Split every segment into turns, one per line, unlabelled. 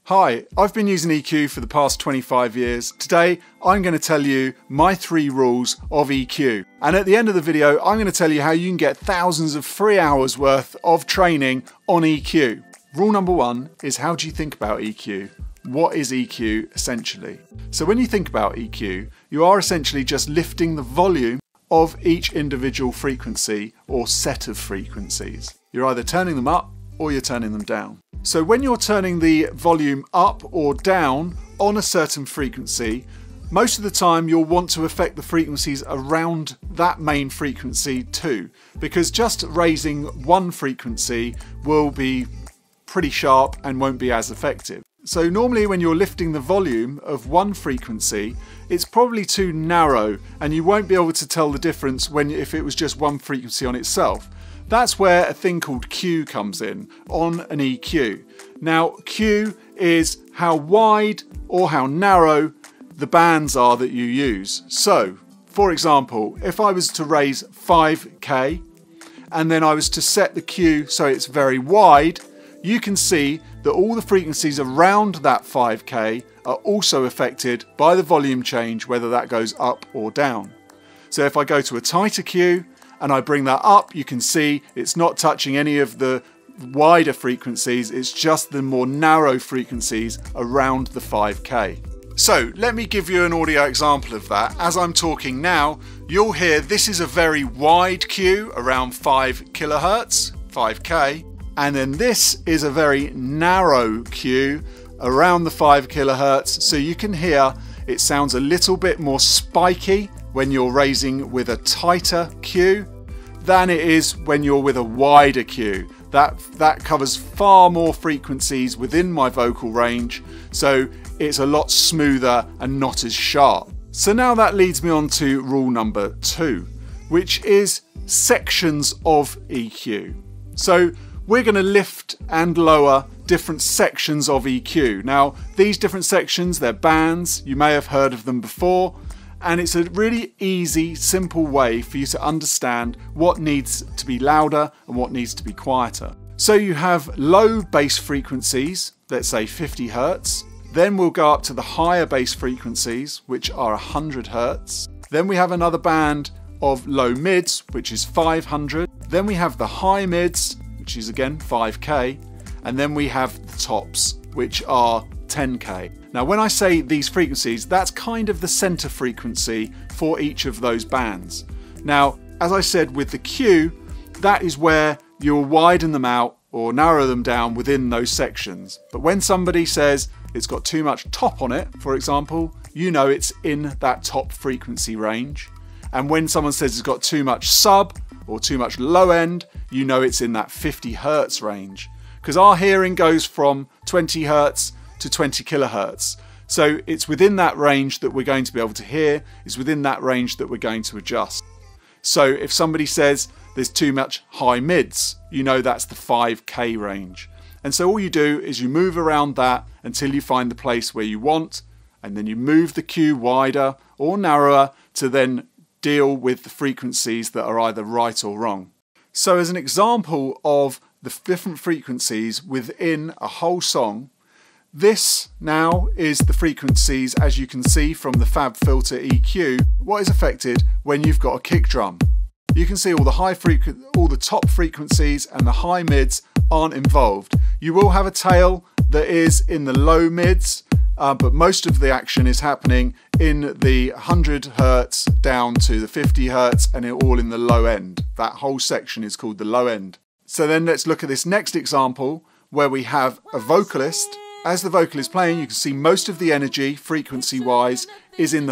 Hi, I've been using EQ for the past 25 years. Today, I'm going to tell you my 3 rules of EQ. And at the end of the video, I'm going to tell you how you can get thousands of free hours worth of training on EQ. Rule number 1 is, how do you think about EQ? What is EQ essentially? So when you think about EQ, you are essentially just lifting the volume of each individual frequency or set of frequencies. You're either turning them up or you're turning them down. So when you're turning the volume up or down on a certain frequency, most of the time you'll want to affect the frequencies around that main frequency too, because just raising one frequency will be pretty sharp and won't be as effective. So normally when you're lifting the volume of one frequency, it's probably too narrow and you won't be able to tell the difference if it was just one frequency on itself. That's where a thing called Q comes in on an EQ. Now, Q is how wide or how narrow the bands are that you use. So, for example, if I was to raise 5K and then I was to set the Q so it's very wide, you can see that all the frequencies around that 5K are also affected by the volume change, whether that goes up or down. So if I go to a tighter Q, and I bring that up, you can see it's not touching any of the wider frequencies, it's just the more narrow frequencies around the 5K. So let me give you an audio example of that. As I'm talking now, you'll hear this is a very wide Q around 5 kilohertz, 5K, and then this is a very narrow Q around the 5 kilohertz. So you can hear it sounds a little bit more spiky when you're raising with a tighter Q than it is when you're with a wider Q. That covers far more frequencies within my vocal range, so it's a lot smoother and not as sharp. So now that leads me on to rule number 2, which is sections of EQ. So we're going to lift and lower different sections of EQ. Now, these different sections, they're bands. You may have heard of them before. And it's a really easy, simple way for you to understand what needs to be louder and what needs to be quieter. So you have low bass frequencies, let's say 50 Hertz. Then we'll go up to the higher bass frequencies, which are 100 Hertz. Then we have another band of low mids, which is 500. Then we have the high mids, which is again 5K. And then we have the tops, which are 10K. Now when I say these frequencies, that's kind of the center frequency for each of those bands. Now, as I said with the Q, that is where you'll widen them out or narrow them down within those sections. But when somebody says it's got too much top on it, for example, you know it's in that top frequency range. And when someone says it's got too much sub or too much low end, you know it's in that 50 Hertz range. Because our hearing goes from 20 Hertz to 20 kilohertz. So it's within that range that we're going to be able to hear. It's within that range that we're going to adjust. So if somebody says there's too much high mids, you know that's the 5K range. And so all you do is you move around that until you find the place where you want, and then you move the Q wider or narrower to then deal with the frequencies that are either right or wrong. So as an example of the different frequencies within a whole song, this now is the frequencies, as you can see from the FabFilter EQ, what is affected when you've got a kick drum. You can see all the top frequencies and the high mids aren't involved. You will have a tail that is in the low mids, but most of the action is happening in the 100 Hertz down to the 50 Hertz and all in the low end. That whole section is called the low end. So then let's look at this next example where we have a vocalist. As the vocal is playing, you can see most of the energy, frequency-wise, is in the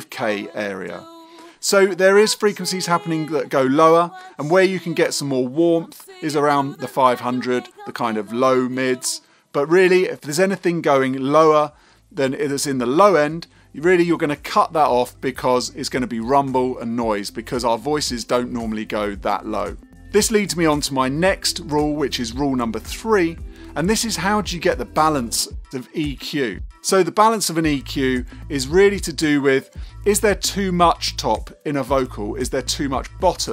5K area. So there is frequencies happening that go lower, and where you can get some more warmth is around the 500, the kind of low mids. But really, if there's anything going lower than it is in the low end, really you're going to cut that off because it's going to be rumble and noise, because our voices don't normally go that low. This leads me on to my next rule, which is rule number 3. And this is, how do you get the balance of EQ? So the balance of an EQ is really to do with, is there too much top in a vocal? Is there too much bottom?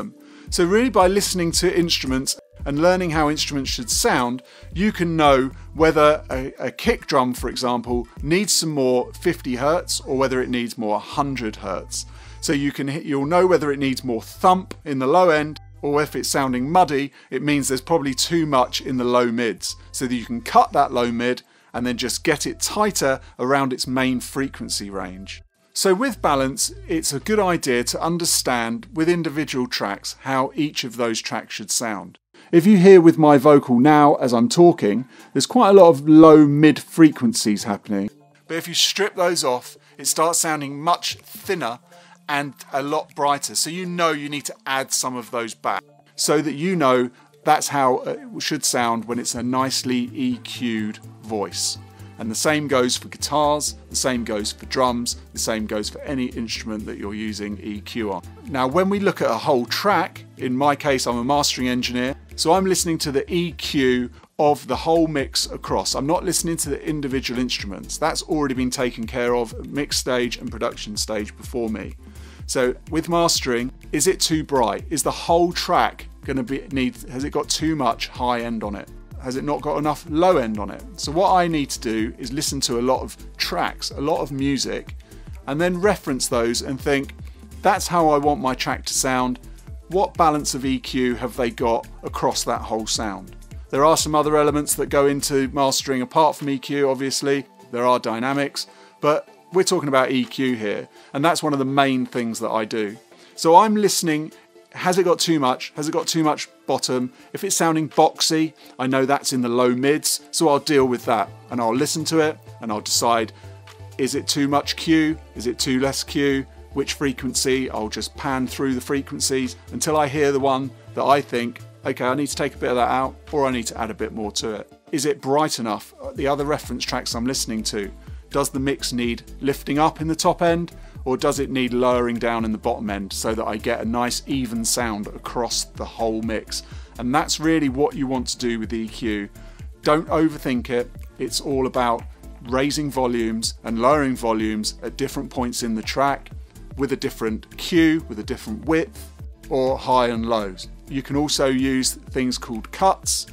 So really, by listening to instruments and learning how instruments should sound, you can know whether a kick drum, for example, needs some more 50 Hertz or whether it needs more 100 Hertz. So you'll know whether it needs more thump in the low end, or if it's sounding muddy, it means there's probably too much in the low mids, so that you can cut that low mid and then just get it tighter around its main frequency range. So with balance, it's a good idea to understand with individual tracks how each of those tracks should sound. If you hear with my vocal now as I'm talking, there's quite a lot of low mid frequencies happening. But if you strip those off, it starts sounding much thinner and a lot brighter. So you know you need to add some of those back so that you know that's how it should sound when it's a nicely EQ'd voice. And the same goes for guitars, the same goes for drums, the same goes for any instrument that you're using EQ on. Now, when we look at a whole track, in my case, I'm a mastering engineer, so I'm listening to the EQ of the whole mix across. I'm not listening to the individual instruments. That's already been taken care of at mix stage and production stage before me. So with mastering, is it too bright? Is the whole track going to has it got too much high end on it? Has it not got enough low end on it? So what I need to do is listen to a lot of tracks, a lot of music, and then reference those and think, that's how I want my track to sound. What balance of EQ have they got across that whole sound? There are some other elements that go into mastering apart from EQ, obviously. There are dynamics, but we're talking about EQ here, and that's one of the main things that I do. So I'm listening. Has it got too much? Has it got too much bottom? If it's sounding boxy, I know that's in the low mids, so I'll deal with that and I'll listen to it and I'll decide, is it too much Q? Is it too less Q? Which frequency? I'll just pan through the frequencies until I hear the one that I think, okay, I need to take a bit of that out or I need to add a bit more to it. Is it bright enough? The other reference tracks I'm listening to, does the mix need lifting up in the top end? Or does it need lowering down in the bottom end so that I get a nice even sound across the whole mix? And that's really what you want to do with EQ. Don't overthink it. It's all about raising volumes and lowering volumes at different points in the track with a different Q, with a different width, or high and lows. You can also use things called cuts.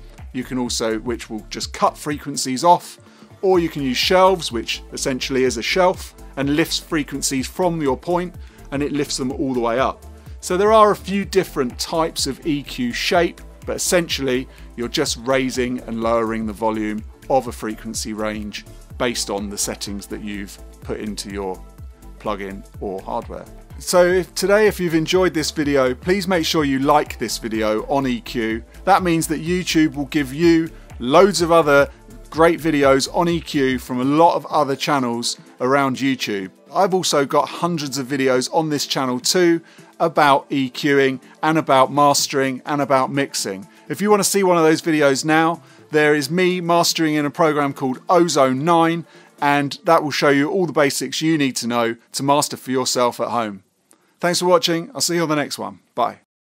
Which will just cut frequencies off, or you can use shelves, which essentially is a shelf and lifts frequencies from your point and it lifts them all the way up. So there are a few different types of EQ shape, but essentially you're just raising and lowering the volume of a frequency range based on the settings that you've put into your plugin or hardware. So if you've enjoyed this video, please make sure you like this video on EQ. That means that YouTube will give you loads of other great videos on EQ from a lot of other channels around YouTube. I've also got hundreds of videos on this channel too about EQing and about mastering and about mixing. If you want to see one of those videos now, there is me mastering in a program called Ozone 9, and that will show you all the basics you need to know to master for yourself at home. Thanks for watching. I'll see you on the next one. Bye.